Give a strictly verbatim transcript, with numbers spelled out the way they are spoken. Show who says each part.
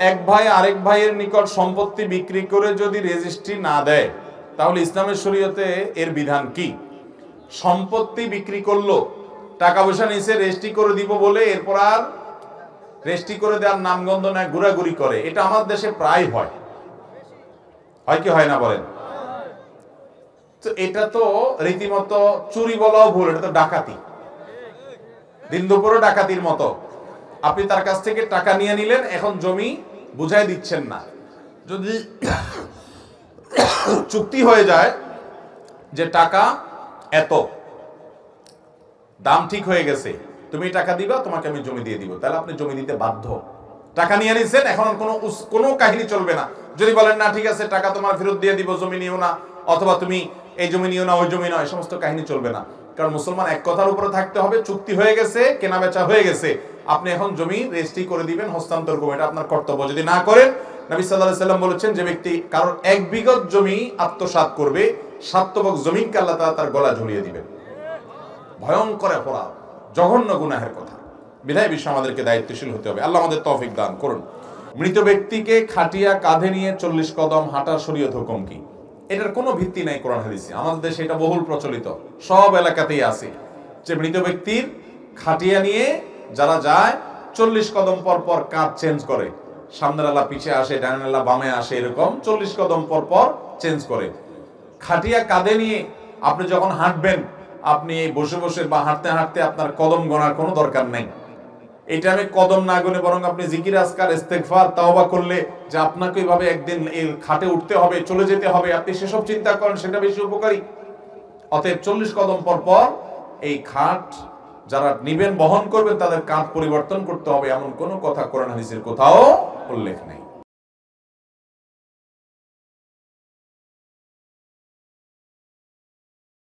Speaker 1: এক ভাই আরেক ভাইয়ের নিকট সম্পত্তি বিক্রি করে যদি রেজিস্ট্রি না দেয় তাহলে ইসলামের শরীয়তে এর বিধান কি? সম্পত্তি বিক্রি করলো, টাকা পয়সা নিচে রেজিস্ট্রি করে দিব বলে এরপর আর রেজিস্ট্রি করে দেওয়ার নামগন্ধ নেয়, ঘোরাঘুরি করে। এটা আমার দেশে প্রায় হয়, হয় কি হয় না বলেন? তো এটা তো রীতিমতো চুরি বলাও ভুল, এটা তো ডাকাতি, দিন দুপুরে ডাকাতির মতো। আপনি তার কাছ থেকে টাকা নিয়ে নিলেন, এখন জমি বুঝাই দিচ্ছেন না। যদি চুক্তি হয়ে যায় যে টাকা এত, দাম ঠিক হয়ে গেছে, তুমি টাকা দিবা, তোমাকে আমি জমি দিয়ে দিব, তাহলে আপনি জমি দিতে বাধ্য। টাকা নিয়ে নিছেন, এখন কোনো কোনো কাহিনী চলবে না। যদি বলেন না ঠিক আছে টাকা তোমার ফেরত দিয়ে দিব, জমি নিও না, অথবা তুমি এই জমি নিও না, ওই জমি নয়, সমস্ত কাহিনী চলবে না। কারণ মুসলমান এক কথার উপরে থাকতে হবে। চুক্তি হয়ে গেছে, কেনা বেচা হয়ে গেছে, আপনি এখন জমি রেজিস্ট্রি করে দিবেন, হস্তান্তর করবেন, এটা আপনার কর্তব্য। যদি না করেন, নবী সাল্লাল্লাহু আলাইহি সাল্লাম বলেছেন যে ব্যক্তি কারণ এক বিঘত জমি আত্মসাৎ করবে, সাতবক জমিনকে আল্লাহ তাআলা তার গলা ঝুলিয়ে দিবেন। ভয়ঙ্কর অপরাধ, জঘন্য গুনাহের কথা। বিধায় বিষয়ে আমাদেরকে দায়িত্বশীল হতে হবে। আল্লাহ আমাদের তৌফিক দান করুন। মৃত ব্যক্তিকে খাটিয়া কাঁধে নিয়ে চল্লিশ কদম হাঁটার শরীয়ত হুকুম কি? এটার কোনো ভিত্তি নাই কোরআন হাদিসে। আমাদের দেশে এটা বহুল প্রচলিত, সব এলাকাতেই আছে যে মৃত ব্যক্তির খাটিয়া নিয়ে যারা যায় চল্লিশ কদম পর পর কাঁধ চেঞ্জ করে, সামনের আল্লাহ পিছে আসে, ডানের আল্লাহ বামে আসে, এরকম চল্লিশ কদম পর পর চেঞ্জ করে। খাটিয়া কাঁধে নিয়ে আপনি যখন হাঁটবেন, আপনি বসে বসে বা হাঁটতে হাঁটতে আপনার কদম গণার কোনো দরকার নেই। এটা আমি কদম না গুনে বরং আপনি জিকির আজকার ইস্তেগফার তাওবা করলে যে আপনাকে এইভাবে একদিন এই খাটে উঠতে হবে, চলে যেতে হবে, আপনি সেসব চিন্তা করেন, সেটা বেশি উপকারী। অতএব চল্লিশ কদম পর পর এই খাট যারা নিবেন, বহন করবেন, তাদের কাঁধ পরিবর্তন করতে হবে, এমন কোনো কথা কোরআন হাদিসের কোথাও উল্লেখ নেই।